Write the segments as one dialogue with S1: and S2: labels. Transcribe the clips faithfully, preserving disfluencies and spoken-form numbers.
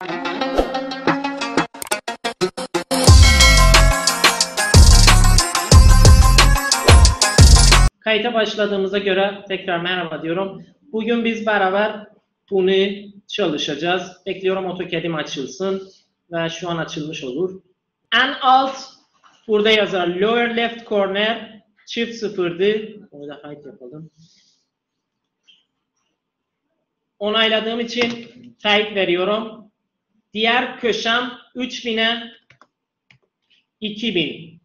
S1: Kayıta başladığımıza göre tekrar merhaba diyorum. Bugün biz beraber bunu çalışacağız. Bekliyorum AutoCAD'im açılsın ve şu an açılmış olur. En alt burada yazar lower left corner çift sıfırdı. Onu da hide yapalım. Onayladığım için teyit veriyorum. Diğer köşem üç bine iki bin.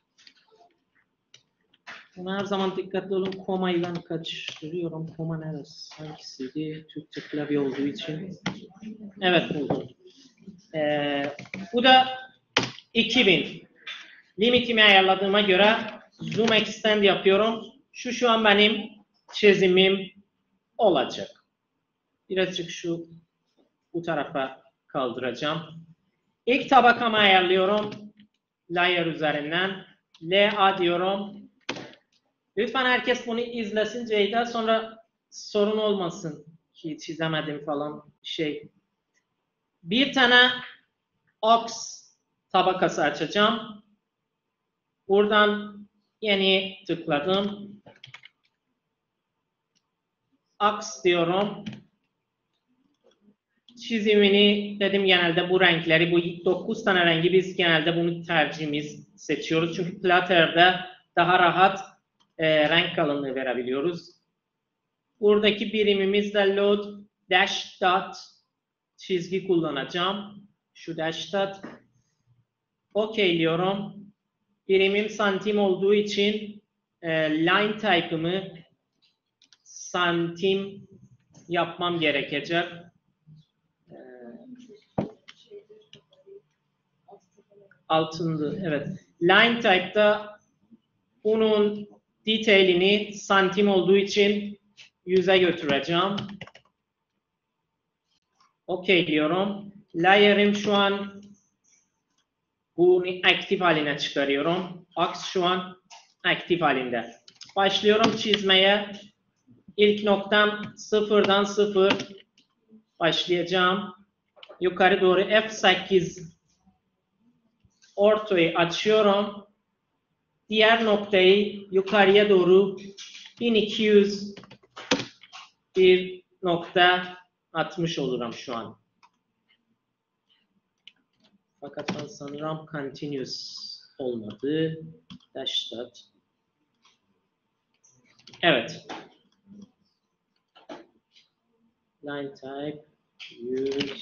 S1: Buna her zaman dikkatli olun. Koma ile kaçırıyorum. Koma neresi? Hangisiydi? Türkçe klavye olduğu için. Evet buldum. Ee, bu da iki bin. Limitimi ayarladığıma göre zoom extend yapıyorum. Şu şu an benim çizimim olacak. Birazcık şu bu tarafa kaldıracağım. İlk tabakamı ayarlıyorum. Layer üzerinden. L A diyorum. Lütfen herkes bunu izlesin Ceyda. Sonra sorun olmasın ki çizemedim falan şey. Bir tane ox tabakası açacağım. Buradan yeni tıkladım. Ox diyorum. Çizimini dedim genelde bu renkleri, bu dokuz tane rengi biz genelde bunu tercihimiz seçiyoruz. Çünkü Plotter'da daha rahat e, renk kalınlığı verebiliyoruz. Buradaki birimimiz de load dash dot çizgi kullanacağım. Şu dash dot. Okeyliyorum. Birimim santim olduğu için e, line type'ımı santim yapmam gerekecek. E, altında, evet. Line type'da bunun detailini santim olduğu için yüze götüreceğim. Okeyliyorum. Layer'im şu an bunu aktif haline çıkarıyorum. Aks şu an aktif halinde. Başlıyorum çizmeye. İlk noktam sıfırdan sıfır başlayacağım. Yukarı doğru F sekiz ortayı açıyorum. Diğer noktayı yukarıya doğru bin iki yüz bir nokta atmış olurum şu an. Fakat ben sanırım continuous olmadı. Dash dot. Evet. Line type use.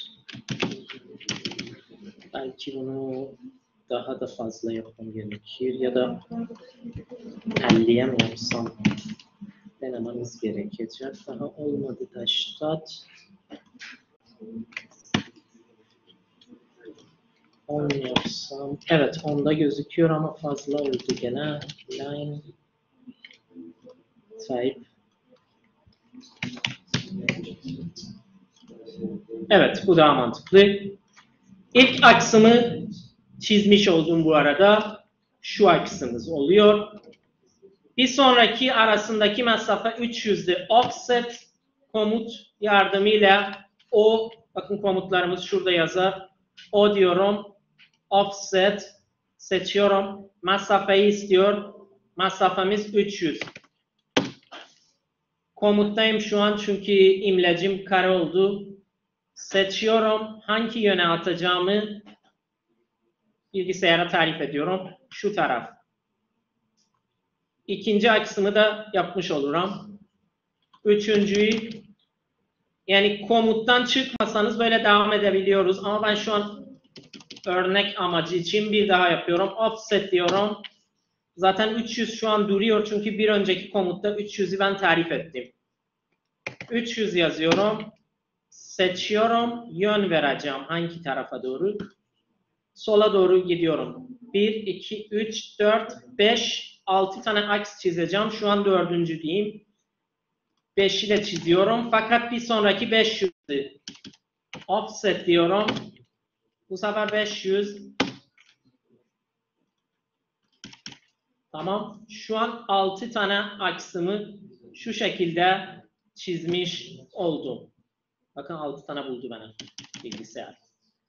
S1: Belki bunu daha da fazla yapmam gerekir ya da elliye mi yapsam denememiz gerekecek. Daha olmadı dash dot. on yapsam. Evet onda gözüküyor ama fazla oldu gene. Line type. Evet bu daha mantıklı. İlk aksımı çizmiş oldum bu arada. Şu aksımız oluyor. Bir sonraki arasındaki mesafe üç yüzdü. Offset komut yardımıyla o, bakın komutlarımız şurada yazar. O diyorum. Offset seçiyorum. Mesafeyi istiyor. Mesafemiz üç yüz. Komuttayım şu an çünkü imlecim kare oldu. Seçiyorum. Hangi yöne atacağımı bilgisayara tarif ediyorum. Şu taraf. İkinci aksımı da yapmış olurum. Üçüncüyü, yani komuttan çıkmasanız böyle devam edebiliyoruz. Ama ben şu an örnek amacı için bir daha yapıyorum. Offset diyorum. Zaten üç yüz şu an duruyor çünkü bir önceki komutta üç yüzü ben tarif ettim. üç yüz yazıyorum. Seçiyorum. Yön vereceğim. Hangi tarafa doğru? Sola doğru gidiyorum. bir, iki, üç, dört, beş, altı tane aks çizeceğim. Şu an dördüncü diyeyim. beşi de çiziyorum. Fakat bir sonraki beş yüzdü. Offset diyorum. Bu sefer beş yüz. Tamam. Şu an altı tane aksımı şu şekilde çizmiş oldum. Bakın altı tane buldu bana bilgisayar.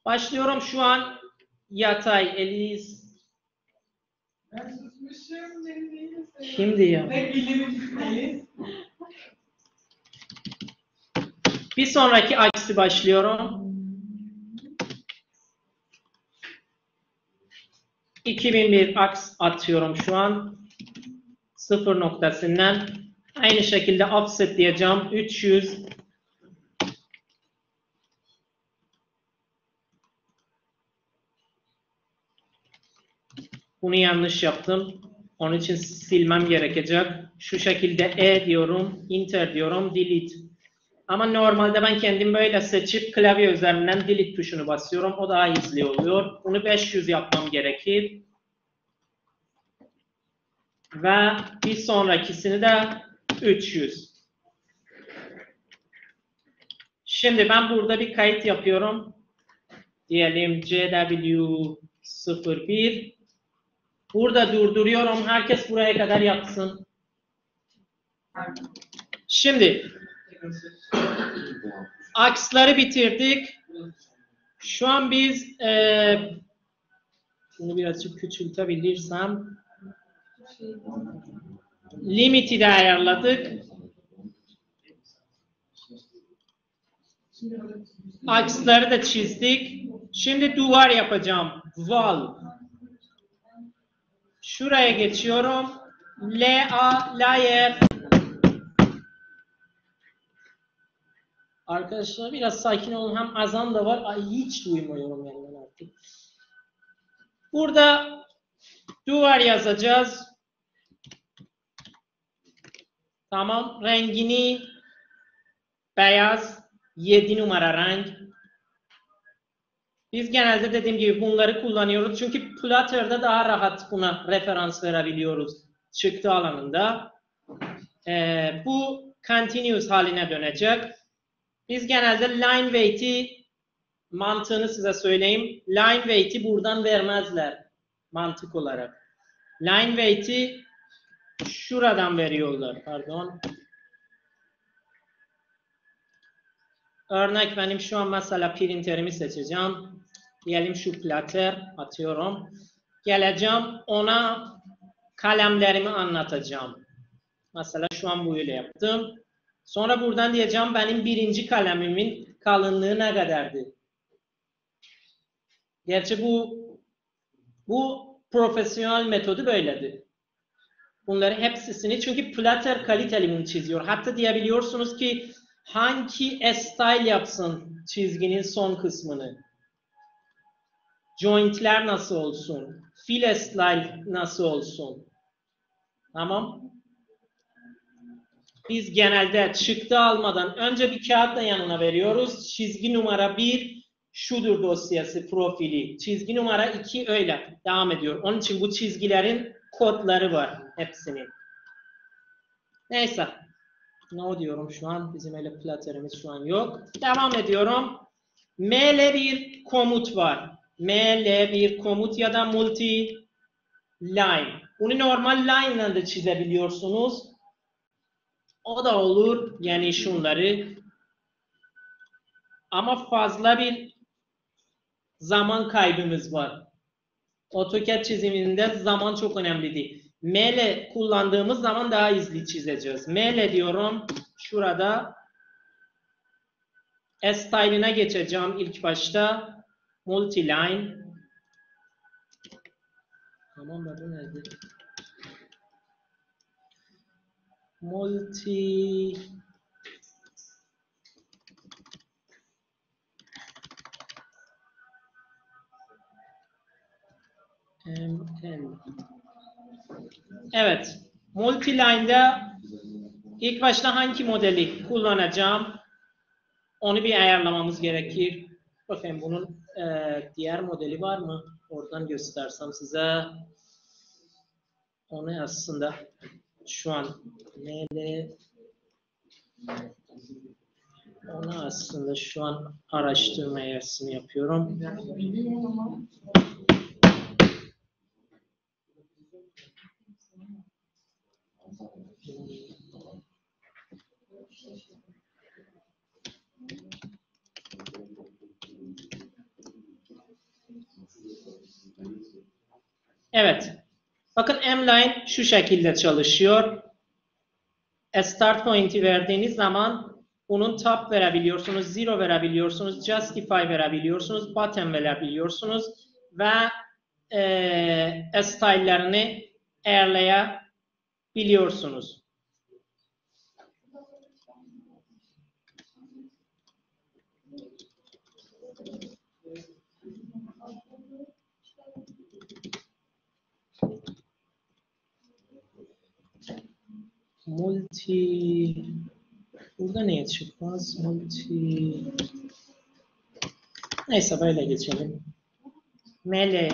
S1: Başlıyorum şu an yatay. Eliz.
S2: Ben susmuşum. Beni değilsin.
S1: Kimdi ya?
S2: Ne bileyim Eliz.
S1: Bir sonraki aksi başlıyorum. iki bin bir aks atıyorum şu an. Sıfır noktasından. Aynı şekilde offset diyeceğim. üç yüz. Bunu yanlış yaptım. Onun için silmem gerekecek. Şu şekilde E diyorum. Enter diyorum. Delete. Ama normalde ben kendim böyle seçip klavye üzerinden delete tuşunu basıyorum. O daha hızlı oluyor. Bunu beş yüz yapmam gerekir. Ve bir sonrakisini de üç yüz. Şimdi ben burada bir kayıt yapıyorum. Diyelim C W sıfır bir. Burada durduruyorum. Herkes buraya kadar yapsın. Şimdi aksları bitirdik. Şu an biz e, bunu birazcık küçültebilirsem limiti de ayarladık. Aksları da çizdik. Şimdi duvar yapacağım. Wall. Şuraya geçiyorum. L A layer. Arkadaşlar biraz sakin olun. Hem azan da var. Ay hiç duymuyorum yani artık. Burada duvar yazacağız. Tamam. Rengini beyaz. yedi numara renk. Biz genelde dediğim gibi bunları kullanıyoruz. Çünkü Plotter'da daha rahat buna referans verebiliyoruz. Çıktı alanında. Ee, bu continuous haline dönecek. Biz genelde line weight'i mantığını size söyleyeyim. Line weight'i buradan vermezler mantık olarak. Line weight'i şuradan veriyorlar. Pardon. Örnek benim şu an mesela printerimi seçeceğim. Diyelim şu plater atıyorum. Geleceğim ona kalemlerimi anlatacağım. Mesela şu an böyle yaptım. Sonra buradan diyeceğim benim birinci kalemimin kalınlığı ne kadardı? Gerçi bu bu profesyonel metodu böyledir. Bunları hepsini çünkü plater kaliteli bunu çiziyor. Hatta diyebiliyorsunuz ki hangi style yapsın çizginin son kısmını? Jointler nasıl olsun? File style nasıl olsun? Tamam. Biz genelde çıktı almadan önce bir kağıt da yanına veriyoruz. Çizgi numara bir şudur dosyası profili. Çizgi numara iki öyle devam ediyor. Onun için bu çizgilerin kodları var hepsinin. Neyse. Ne diyorum şu an? Bizim öyle platörümüz şu an yok. Devam ediyorum. M L bir komut var. M L bir komut ya da multi line. Bunu normal line ile de çizebiliyorsunuz. O da olur. Yani şunları. Ama fazla bir zaman kaybımız var. AutoCAD çiziminde zaman çok önemli değil. M L kullandığımız zaman daha hızlı çizeceğiz. M L diyorum. Şurada S-Style'ine geçeceğim ilk başta. Multiline. Tamam da bu nerede? Multi M L. Evet. Multiline'da ilk başta hangi modeli kullanacağım? Onu bir ayarlamamız gerekir. Bakın bunun e, diğer modeli var mı? Oradan göstersem size. Onu aslında şu an M L onu aslında şu an araştırma yersini yapıyorum. Evet. Bakın M-Line şu şekilde çalışıyor. Start point'i verdiğiniz zaman bunun top verebiliyorsunuz, zero verebiliyorsunuz, justify verebiliyorsunuz, button verebiliyorsunuz ve e, style'lerini ayarlayabiliyorsunuz. Multi burada neye çıkmaz? Multi neyse böyle geçelim. Mele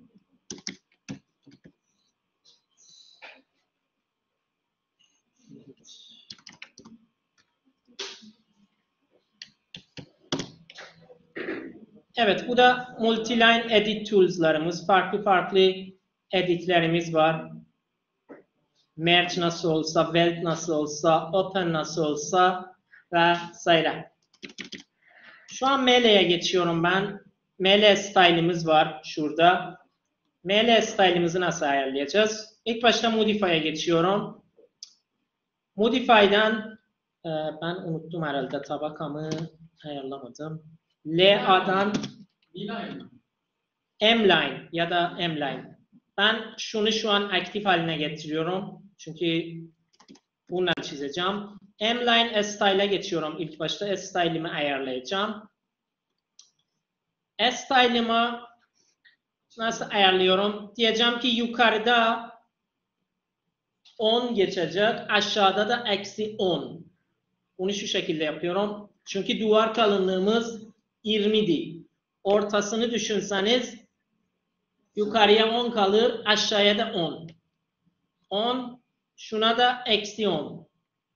S1: evet, bu da multiline edit tools'larımız. Farklı farklı editlerimiz var. Merge nasıl olsa, weld nasıl olsa, open nasıl olsa vesaire. Şu an Mele'ye geçiyorum ben. Mele style'ımız var şurada. Mele style'ımızı nasıl ayarlayacağız? İlk başta Modify'e geçiyorum. Modify'dan e, ben unuttum herhalde, tabakamı ayarlamadım. L A'dan M-Line ya da M-Line. Ben şunu şu an aktif haline getiriyorum. Çünkü bununla çizeceğim. M-Line S-Style'a geçiyorum. İlk başta S-Style'ımı ayarlayacağım. S-Style'ımı nasıl ayarlıyorum? Diyeceğim ki yukarıda on geçecek, aşağıda da eksi on. Bunu şu şekilde yapıyorum. Çünkü duvar kalınlığımız yirmiydi. Ortasını düşünseniz yukarıya on kalır, aşağıya da on. on, şuna da eksi on.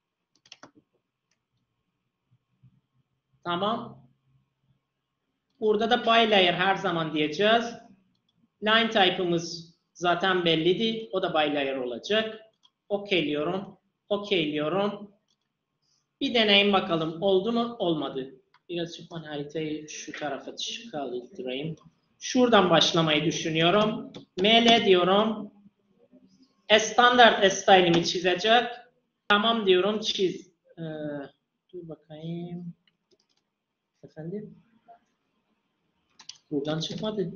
S1: Tamam. Burada da bilayer her zaman diyeceğiz. Line type'ımız zaten belliydi. O da bilayer olacak. Okeyliyorum. Okeyliyorum. Bir deneyim bakalım. Oldu mu? Olmadı. Birazcık ben haritayı şu tarafa çıkartayım. Şuradan başlamayı düşünüyorum. M L diyorum. Standart style'imi çizecek. Tamam diyorum. Çiz. Ee, dur bakayım. Efendim? Buradan çıkmadı.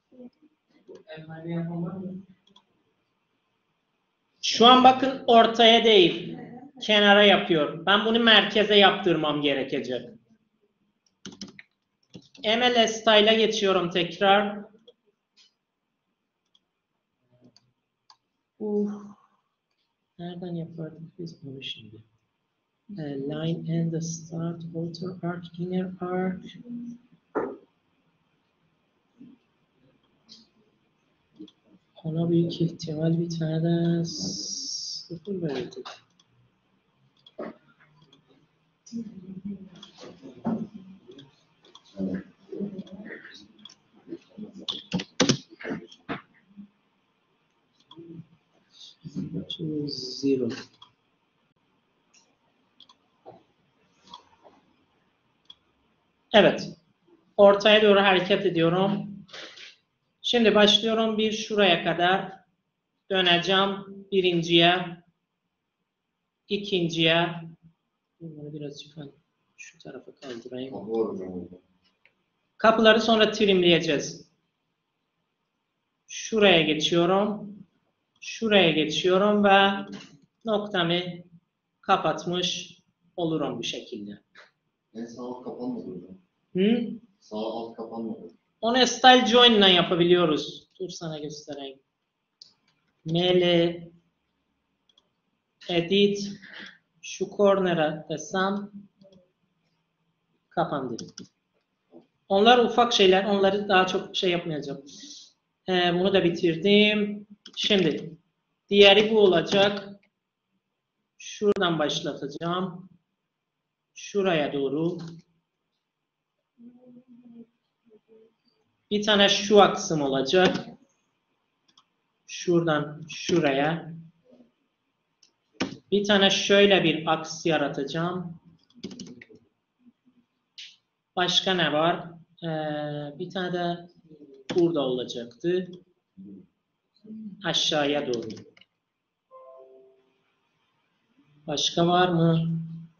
S1: Şu an bakın ortaya değil. Kenara yapıyor. Ben bunu merkeze yaptırmam gerekecek. M L Style'a geçiyorum tekrar. Uh. Nereden yapardık biz bunu şimdi? Uh, line and the start, outer arc, inner arc. Ona büyük ihtimal bir tane de sıfır verirdik. Zero. Evet. Ortaya doğru hareket ediyorum. Şimdi başlıyorum bir şuraya kadar. Döneceğim birinciye, ikinciye. Bunları birazcık şu tarafa kaldırayım. Kapıları sonra trimleyeceğiz. Şuraya geçiyorum. Şuraya geçiyorum ve noktamı kapatmış olurum bu şekilde.
S3: En sağ alt kapanmadı hocam.
S1: Hı?
S3: Sağ alt kapanmadı.
S1: Onu style join ile yapabiliyoruz. Dur sana göstereyim. M L edit şu corner'a desem kapandı. Onlar ufak şeyler. Onları daha çok şey yapmayacağım. Ee, bunu da bitirdim. Şimdi diğeri bu olacak. Şuradan başlatacağım. Şuraya doğru. Bir tane şu aksım olacak. Şuradan şuraya. Bir tane şöyle bir aks yaratacağım. Başka ne var? Ee, bir tane de burada olacaktı. aşağıya doğru. Başka var mı?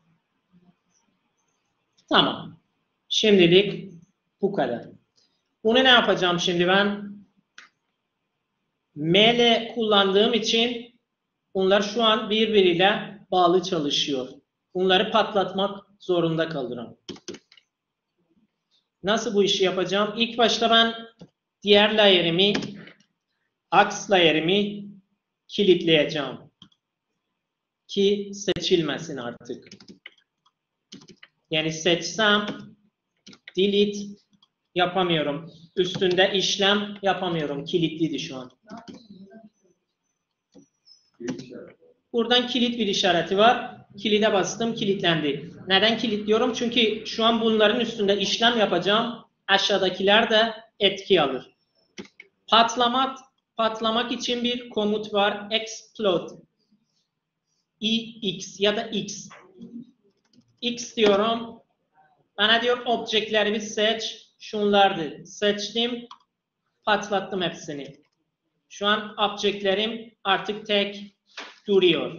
S1: Tamam. Şimdilik bu kadar. Bunu ne yapacağım şimdi ben? M L kullandığım için bunlar şu an birbiriyle bağlı çalışıyor. Bunları patlatmak zorunda kalırım. Nasıl bu işi yapacağım? İlk başta ben diğer layer'imi, aks layer'imi kilitleyeceğim. Ki seçilmesin artık. Yani seçsem delete yapamıyorum. Üstünde işlem yapamıyorum. Kilitliydi şu an. Buradan kilit bir işareti var. Kilide bastım, kilitlendi. Neden kilitliyorum? Çünkü şu an bunların üstünde işlem yapacağım. Aşağıdakiler de etki alır. Patlamak, patlamak için bir komut var. Explode. X ya da X. X diyorum. Bana diyor objektlerimi seç. Şunlardı. Seçtim. Patlattım hepsini. Şu an objektlerim artık tek duruyor.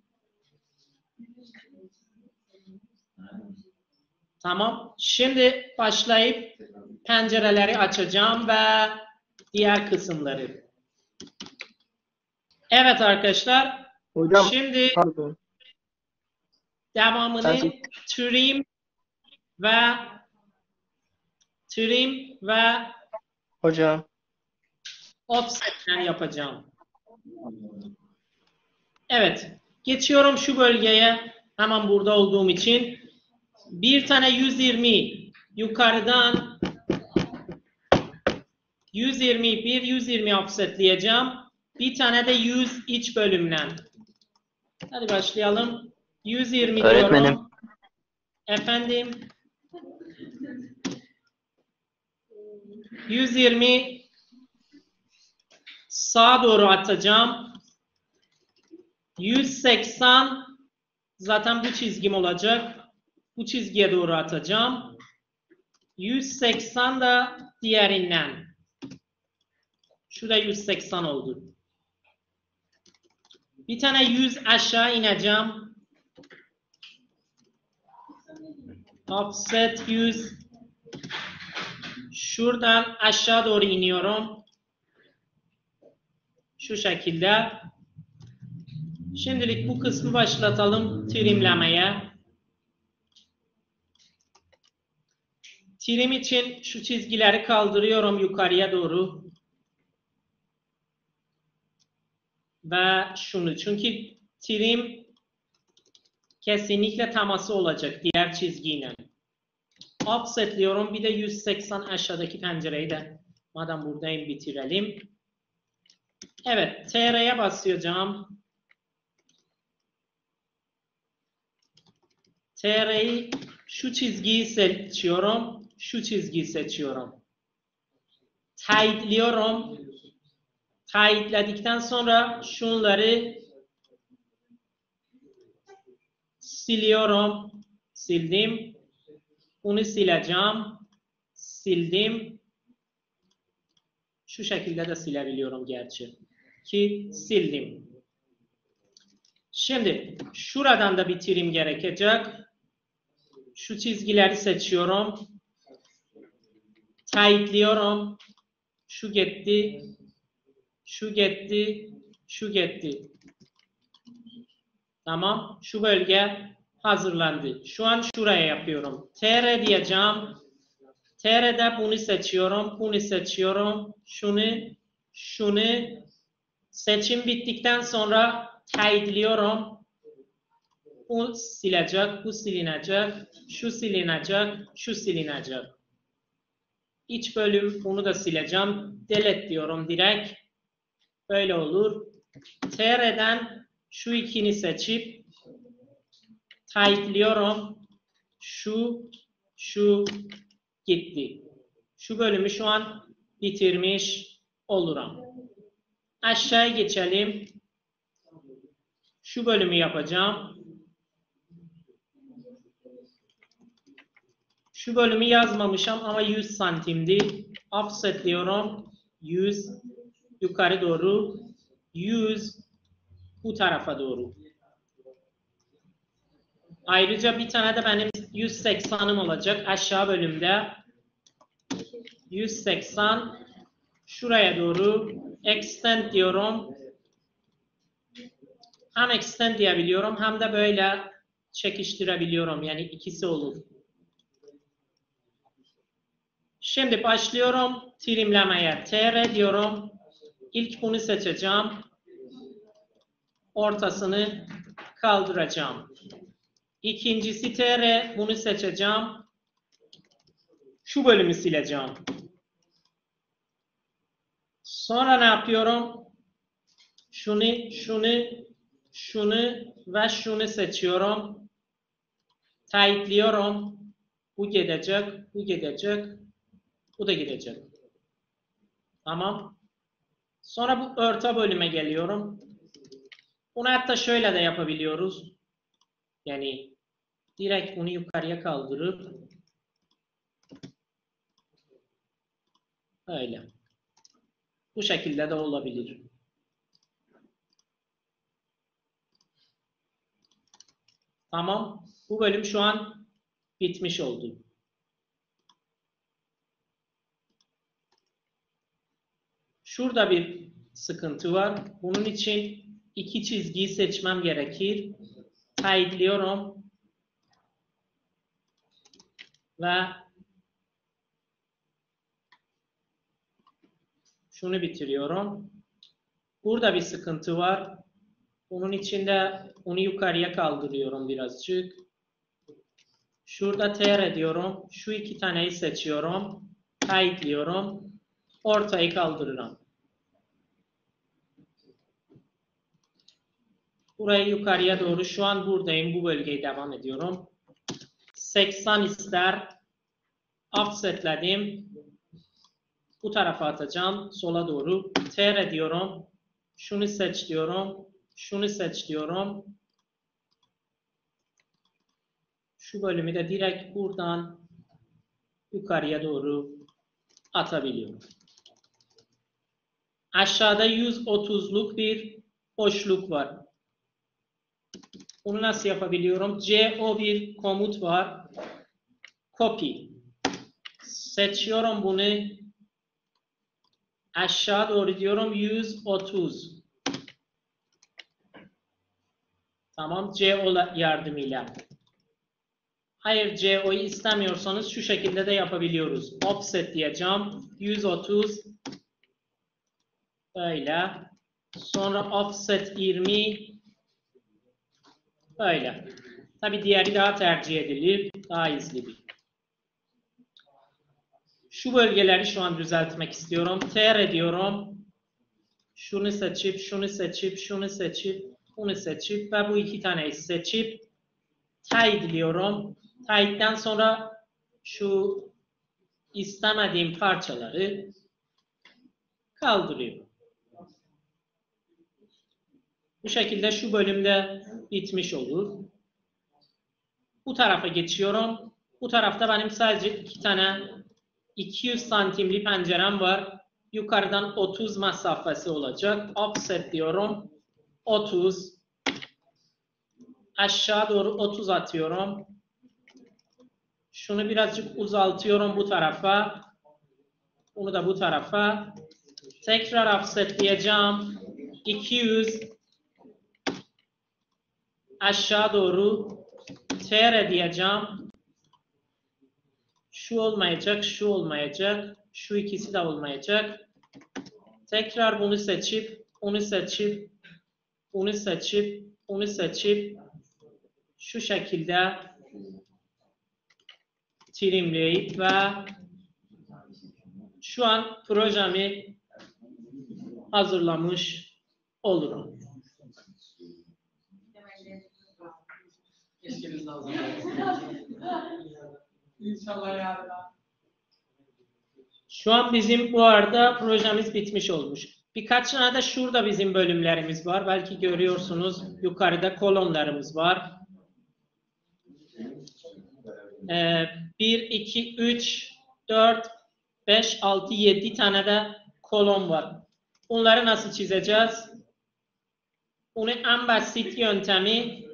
S1: Tamam. Şimdi başlayıp pencereleri açacağım ve diğer kısımları. Evet arkadaşlar.
S4: Hocam,
S1: Şimdi
S4: pardon.
S1: devamını
S4: Ben-
S1: trim ve trim ve
S4: Hocam.
S1: offset'ten yapacağım. Evet. Geçiyorum şu bölgeye. Hemen burada olduğum için. Bir tane yüz yirmi yukarıdan yüz yirmi bir yüz yirmi offsetleyeceğim. Bir tane de yüz iç bölümden. Hadi başlayalım. yüz yirmi
S4: Öğretmenim.
S1: diyorum. Efendim. yüz yirmi sağa doğru atacağım. yüz seksen zaten bu çizgim olacak. Bu çizgiye doğru atacağım. yüz seksen da diğerinden. Şurada yüz seksen oldu. Bir tane yüz aşağı ineceğim. Offset yüz. Şuradan aşağı doğru iniyorum. Şu şekilde. Şimdilik bu kısmı başlatalım trimlemeye. Trim için şu çizgileri kaldırıyorum yukarıya doğru. Ve şunu. Çünkü trim kesinlikle teması olacak diğer çizgiyle. Offsetliyorum. Bir de yüz seksen aşağıdaki pencereyi de madem buradayım bitirelim. Evet. T R'ye basacağım. T R'yi şu çizgiyi seçiyorum. Şu çizgiyi seçiyorum. Tayitliyorum. Tayitledikten sonra şunları siliyorum. Sildim. Bunu sileceğim. Sildim. Şu şekilde de silebiliyorum gerçi. Ki sildim. Şimdi şuradan da bitirim gerekecek. Şu çizgileri seçiyorum. Tayitliyorum. Şu gitti. Şu gitti. Şu gitti. Tamam. Şu bölge hazırlandı. Şu an şuraya yapıyorum. T R diyeceğim. T R'de bunu seçiyorum. Bunu seçiyorum. Şunu. Şunu. Seçim bittikten sonra tayitliyorum. Bu silecek. Bu silinecek. Şu silinecek. Şu silinecek. İç bölüm bunu da sileceğim. Delete diyorum direkt. Böyle olur. T R'den şu ikini seçip tayitliyorum. Şu, şu gitti. Şu bölümü şu an bitirmiş olurum. Aşağıya geçelim. Şu bölümü yapacağım. Şu bölümü yazmamışım ama yüz santimdi. Offset diyorum. yüz yukarı doğru. yüz bu tarafa doğru. Ayrıca bir tane de benim yüz seksanım olacak aşağı bölümde. yüz seksan şuraya doğru extend diyorum. Hem extend diyebiliyorum hem de böyle çekiştirebiliyorum. Yani ikisi olur. Şimdi başlıyorum trimlemeye. T R diyorum. İlk bunu seçeceğim. Ortasını kaldıracağım. İkincisi T R. Bunu seçeceğim. Şu bölümü sileceğim. Sonra ne yapıyorum? Şunu, şunu, şunu ve şunu seçiyorum. Tayitliyorum. Bu gidecek, bu gidecek, bu da gidecek. Tamam. Sonra bu orta bölüme geliyorum. Bunu hatta şöyle de yapabiliyoruz. Yani direkt bunu yukarıya kaldırıp öyle. Bu şekilde de olabilir. Tamam. Bu bölüm şu an bitmiş oldu. Şurada bir sıkıntı var. Bunun için iki çizgiyi seçmem gerekir. Tayitliyorum. Ve şunu bitiriyorum. Burada bir sıkıntı var. Bunun için de onu yukarıya kaldırıyorum birazcık. Şurada T R diyorum. Şu iki taneyi seçiyorum. Tayitliyorum. Ortayı kaldırırım. Burayı yukarıya doğru. Şu an buradayım. Bu bölgeyi devam ediyorum. seksen ister. Offsetledim. Bu tarafa atacağım. Sola doğru. T R diyorum. Şunu seç diyorum. Şunu seç diyorum. Şu bölümü de direkt buradan yukarıya doğru atabiliyorum. Aşağıda yüz otuzluk bir boşluk var. Bunu nasıl yapabiliyorum? C O bir komut var. Copy. Seçiyorum bunu. Aşağı doğru diyorum yüz otuz. Tamam. C O yardımıyla. Hayır C O'yu istemiyorsanız şu şekilde de yapabiliyoruz. Offset diyeceğim. yüz otuz. Böyle. Sonra offset yirmi. Böyle. Tabi diğeri daha tercih edilir. Daha izlenir. Şu bölgeleri şu an düzeltmek istiyorum. T R diyorum. Şunu seçip, şunu seçip, şunu seçip, bunu seçip ve bu iki taneyi seçip tayit diyorum. Tayitten sonra şu istemediğim parçaları kaldırıyorum. Bu şekilde şu bölümde bitmiş olur. Bu tarafa geçiyorum. Bu tarafta benim sadece iki tane iki yüz santimli pencerem var. Yukarıdan otuz mesafesi olacak. Offset diyorum. otuz. Aşağı doğru otuz atıyorum. Şunu birazcık uzaltıyorum bu tarafa. Bunu da bu tarafa. Tekrar offset diyeceğim. iki yüz. Aşağı doğru T R diyeceğim. Şu olmayacak, şu olmayacak. Şu ikisi de olmayacak. Tekrar bunu seçip, onu seçip, onu seçip, onu seçip şu şekilde trimleyip ve şu an projemi hazırlamış olurum.
S2: İnşallah yarın.
S1: Şu an bizim bu arada projemiz bitmiş olmuş. Birkaç tane de şurada bizim bölümlerimiz var. Belki görüyorsunuz yukarıda kolonlarımız var. Ee, bir, iki, üç, dört, beş, altı, yedi tane de kolon var. Bunları nasıl çizeceğiz? Bunun en basit yöntemi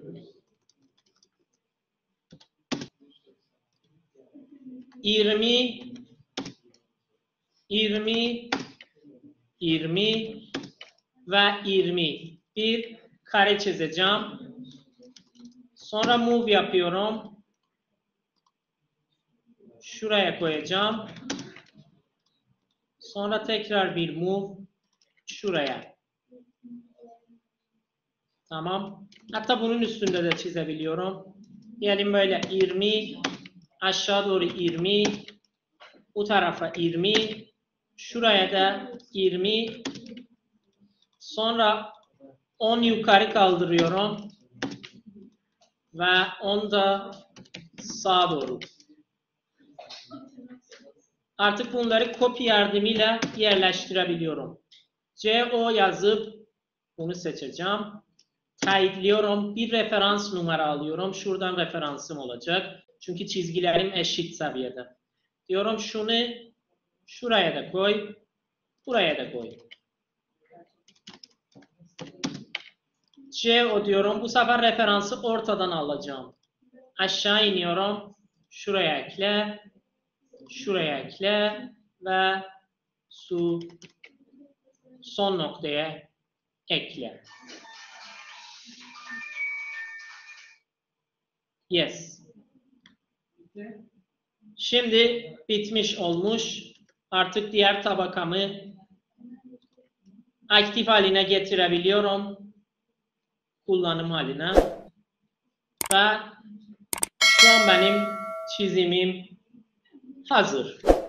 S1: yirmi, yirmi, yirmi ve yirmi. Bir kare çizeceğim. Sonra move yapıyorum. Şuraya koyacağım. Sonra tekrar bir move şuraya. Tamam. Hatta bunun üstünde de çizebiliyorum. Diyelim böyle yirmi, aşağı doğru yirmi, bu tarafa yirmi, şuraya da yirmi, sonra on yukarı kaldırıyorum ve on da sağa doğru. Artık bunları kopya yardımıyla yerleştirebiliyorum. C O yazıp bunu seçeceğim. Tayitliyorum. Bir referans numara alıyorum. Şuradan referansım olacak. Çünkü çizgilerim eşit seviyede. Diyorum şunu şuraya da koy. Buraya da koy. C O diyorum. Bu sefer referansı ortadan alacağım. Aşağı iniyorum. Şuraya ekle. Şuraya ekle. Ve su son noktaya ekle. Yes. Şimdi bitmiş olmuş. Artık diğer tabakamı aktif haline getirebiliyorum. Kullanım haline. Ve şu an benim çizimim hazır.